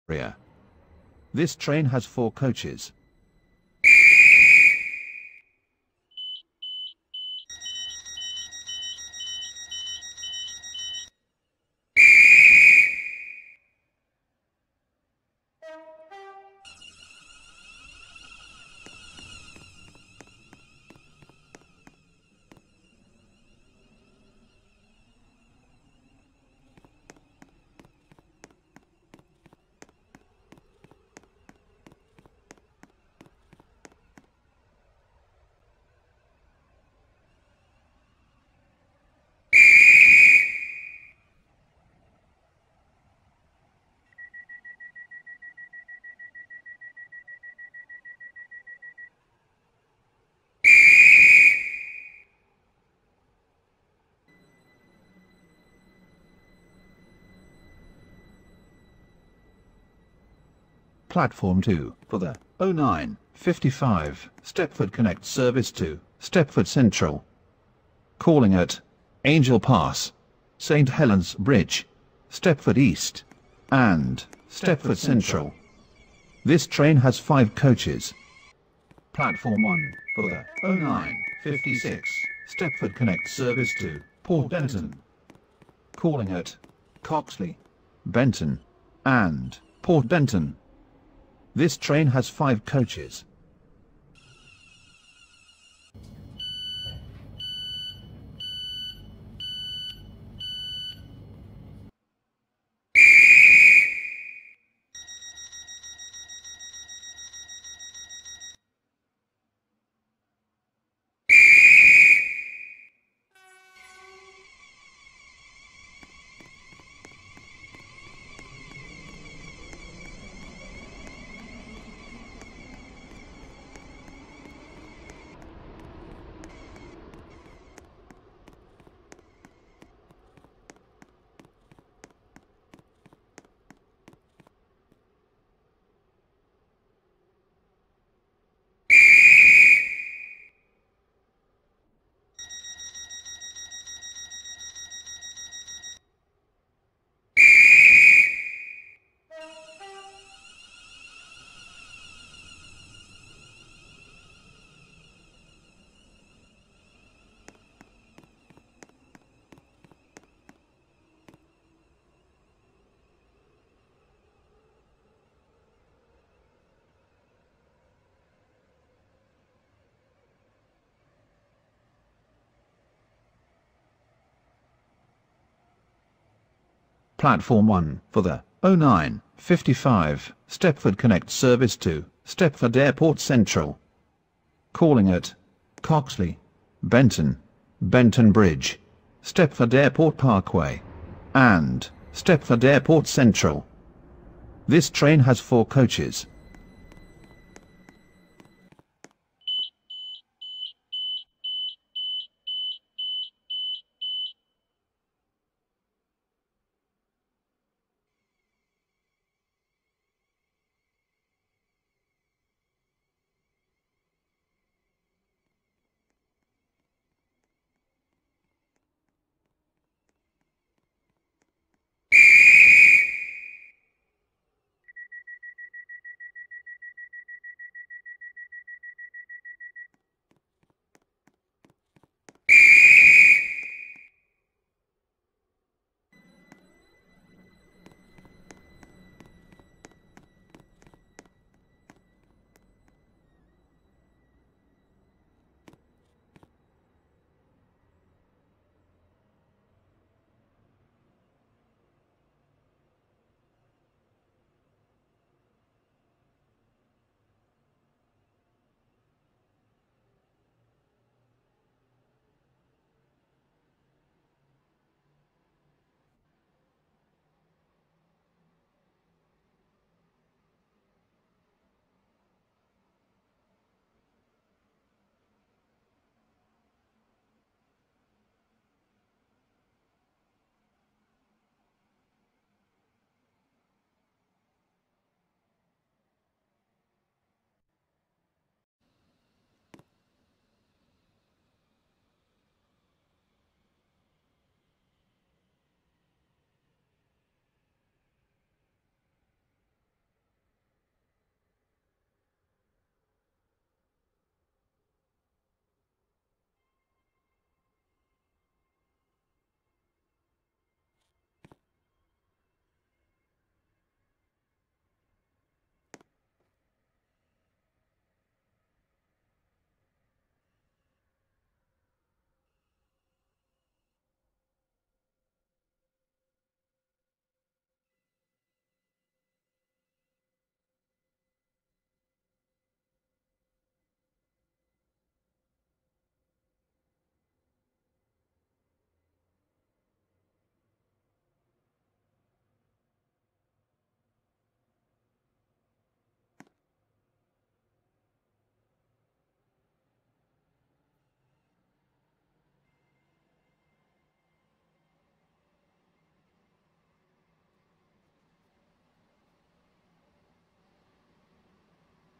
area. This train has 4 coaches. Platform 2 for the 09:55 Stepford Connect service to Stepford Central. Calling at Angel Pass, St Helens Bridge, Stepford East and Stepford Central. This train has 5 coaches. Platform 1 for the 09:56 Stepford Connect service to Port Denton. Calling at Coxley, Benton and Port Denton. This train has 5 coaches. Platform 1 for the 09:55 Stepford Connect service to Stepford Airport Central. Calling at Coxley, Benton, Benton Bridge, Stepford Airport Parkway and Stepford Airport Central. This train has 4 coaches.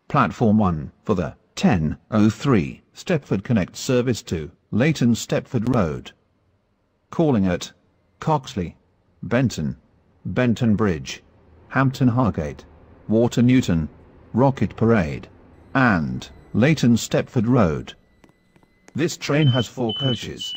Platform 1 for the 10:03 Stepford Connect service to Leighton Stepford Road. Calling at Coxley, Benton, Benton Bridge, Hampton Hargate, Water Newton, Rocket Parade, and Leighton Stepford Road. This train has 4 coaches.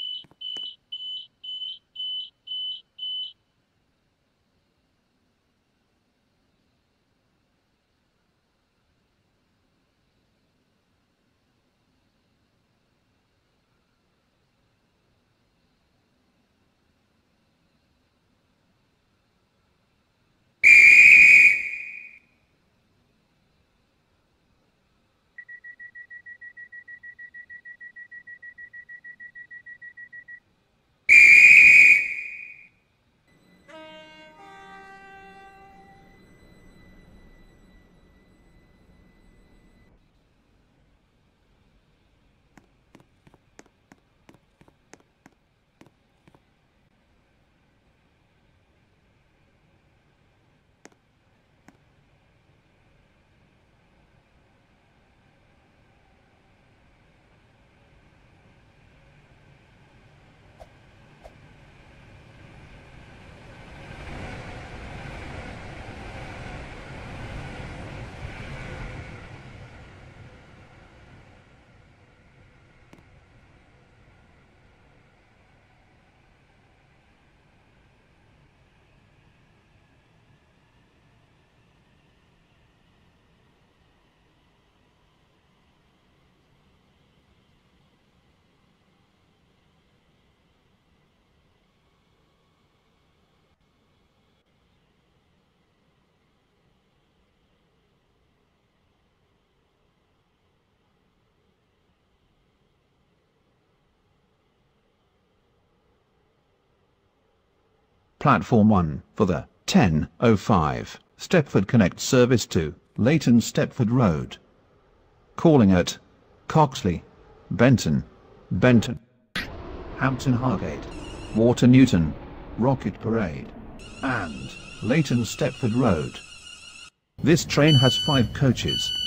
Platform 1 for the 10:05 Stepford Connect service to Leighton Stepford Road. Calling at Coxley, Benton, Benton, Hampton Hargate, Water Newton, Rocket Parade, and Leighton Stepford Road. This train has 5 coaches.